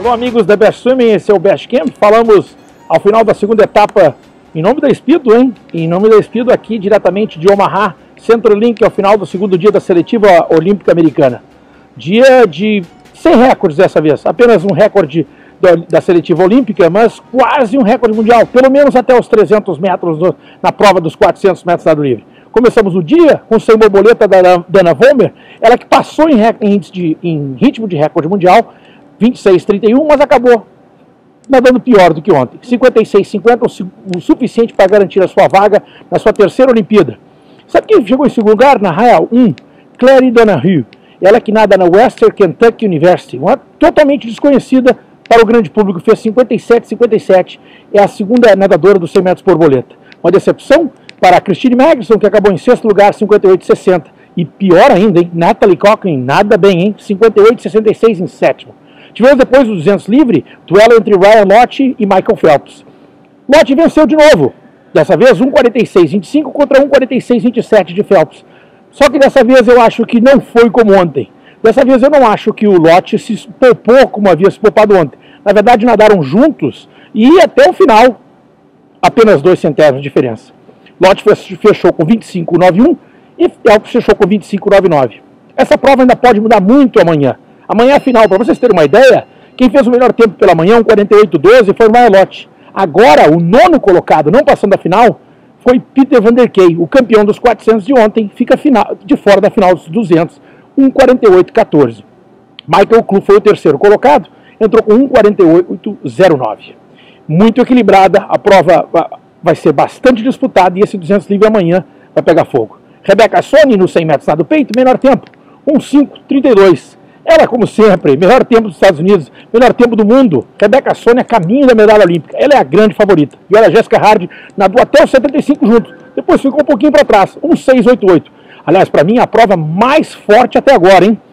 Alô amigos da Best Swimming, esse é o Best Camp. Falamos ao final da segunda etapa em nome da Speedo, hein? Em nome da Speedo aqui diretamente de Omaha, CenturyLink, ao final do segundo dia da seletiva olímpica americana. Dia de 100 recordes dessa vez, apenas um recorde da seletiva olímpica, mas quase um recorde mundial, pelo menos até os 300 metros na prova dos 400 metros nado livre. Começamos o dia com 100 borboleta da Dana Vollmer, ela que passou em ritmo de recorde mundial, 26,31, mas acabou nadando pior do que ontem. 56,50, o suficiente para garantir a sua vaga na sua terceira Olimpíada. Sabe quem chegou em segundo lugar? Na raia 1, Clary Donahue. Ela que nada na Western Kentucky University, uma totalmente desconhecida para o grande público, fez 57,57, é a segunda nadadora dos 100 metros borboleta. Uma decepção para a Christine Magnuson, que acabou em sexto lugar, 58,60. E pior ainda, hein? Natalie Cochran, nada bem, hein? 58,66 em sétimo. Tivemos depois o 200 livre, duelo entre Ryan Lochte e Michael Phelps. Lochte venceu de novo, dessa vez 1,46,25 contra 1,46,27 de Phelps. Só que dessa vez eu acho que não foi como ontem. Dessa vez eu não acho que o Lochte se poupou como havia se poupado ontem. Na verdade nadaram juntos e até o final, apenas 2 centésimos de diferença. Lochte fechou com 25,91 e Phelps fechou com 25,99. Essa prova ainda pode mudar muito amanhã. Amanhã, afinal, para vocês terem uma ideia, quem fez o melhor tempo pela manhã, 1,48,12, foi o Ryan Lochte. Agora, o nono colocado, não passando a final, foi Peter Van Der Key, o campeão dos 400 de ontem, fica de fora da final dos 200, 1,48,14. Michael Klug foi o terceiro colocado, entrou com 1,48,09. Muito equilibrada, a prova vai ser bastante disputada e esse 200 livre amanhã vai pegar fogo. Rebecca Soni, no 100 metros nado peito, menor tempo, 1,5,32. Ela, como sempre, melhor tempo dos Estados Unidos, melhor tempo do mundo. Rebecca Soni é caminho da medalha olímpica. Ela é a grande favorita. E olha, a Jessica Hard nadou até os 75 juntos. Depois ficou um pouquinho para trás, 1,6,88. Aliás, para mim, a prova mais forte até agora, hein?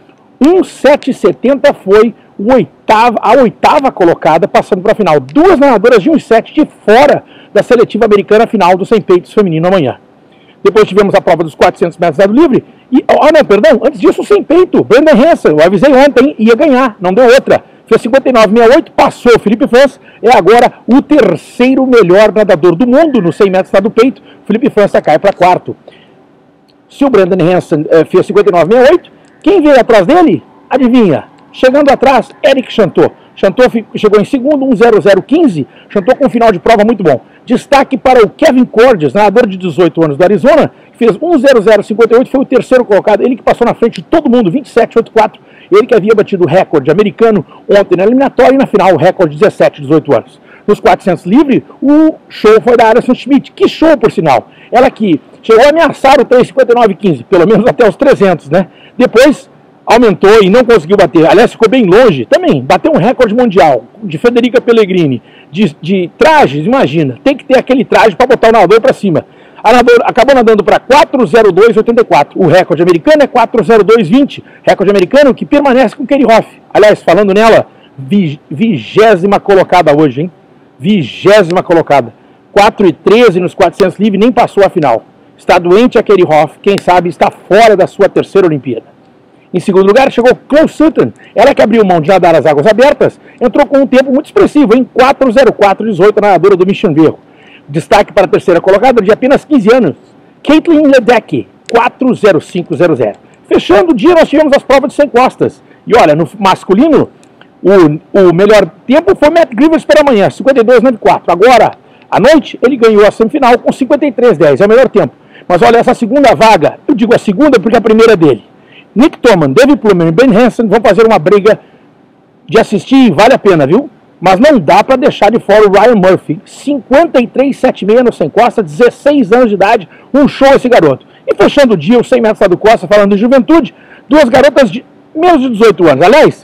1,7,70 foi a oitava colocada, passando para a final. Duas nadadoras de 1,7 de fora da seletiva americana final do 100 peitos feminino amanhã. Depois tivemos a prova dos 400 metros nado livre. E, antes disso, sem peito. Brendan Hansen, eu avisei ontem, ia ganhar, não deu outra. Fez 59,68, passou. Felipe França é agora o terceiro melhor nadador do mundo no 100 metros nado peito. Felipe França cai para quarto. Se o Brendan Hansen fez 59,68, quem veio atrás dele? Adivinha? Chegando atrás, Eric Chantot. Chantot chegou em segundo, 1,0015. Chantot com um final de prova muito bom. Destaque para o Kevin Cordes, nadador de 18 anos do Arizona, que fez 1,0058, foi o terceiro colocado. Ele que passou na frente de todo mundo, 27,84. Ele que havia batido o recorde americano ontem na eliminatória e na final o recorde de 17, 18 anos. Nos 400 livre, o show foi da Alison Schmidt. Que show, por sinal. Ela que chegou a ameaçar o 3,59,15, pelo menos até os 300, né? Depois aumentou e não conseguiu bater. Aliás, ficou bem longe. Também bateu um recorde mundial de Federica Pellegrini. De trajes, imagina. Tem que ter aquele traje para botar o nadador para cima. A nadadora acabou nadando para 4,02,84. O recorde americano é 4,02,20. Recorde americano que permanece com Katie Hoff. Aliás, falando nela, 20ª colocada hoje, hein? 20ª colocada. 4,13 nos 400 livre, nem passou a final. Está doente a Katie Hoff. Quem sabe está fora da sua terceira Olimpíada. Em segundo lugar, chegou Chloe Sutton. Ela que abriu mão de nadar as águas abertas, entrou com um tempo muito expressivo, em 4,04,18, nadadora do Michigan. Destaque para a terceira colocada, de apenas 15 anos, Caitlin Ledecky, 4,05,00. Fechando o dia, nós tivemos as provas de 100 costas. E olha, no masculino, o melhor tempo foi Matt Grivers pela manhã, 52,94. Agora, à noite, ele ganhou a semifinal com 53,10, é o melhor tempo. Mas olha, essa segunda vaga, eu digo a segunda porque a primeira é dele. Nick Thoman, David Plumer e Ben Hansen vão fazer uma briga de assistir, vale a pena, viu? Mas não dá para deixar de fora o Ryan Murphy, 53,76 no 100 costa, 16 anos de idade, um show esse garoto. E fechando o dia, o 100 metros nado costa, falando de juventude, duas garotas de menos de 18 anos. Aliás,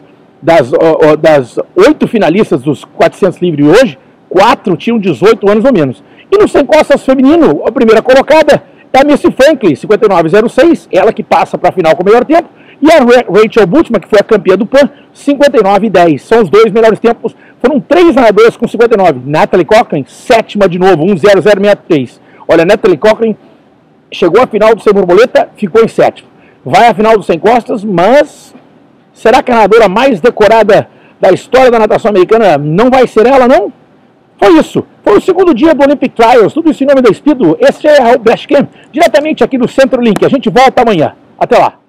das 8 finalistas dos 400 livre hoje, 4 tinham 18 anos ou menos. E no 100 costas feminino, a primeira colocada é a Missy Franklin, 59,06, ela que passa para a final com o melhor tempo, e a Rachel Bultman, que foi a campeã do PAN, 59,10. São os dois melhores tempos, foram 3 nadadoras com 59. Natalie Cochran, sétima de novo, 1,0063. Olha, Natalie Cochran chegou à final do 100 borboleta, ficou em sétimo. Vai à final do 100 costas, mas será que a nadadora mais decorada da história da natação americana não vai ser ela, não? Foi isso. Foi o segundo dia do Olympic Trials. Tudo isso em nome da Speedo. Esse é o Best Camp, diretamente aqui do Centro Link. A gente volta amanhã. Até lá.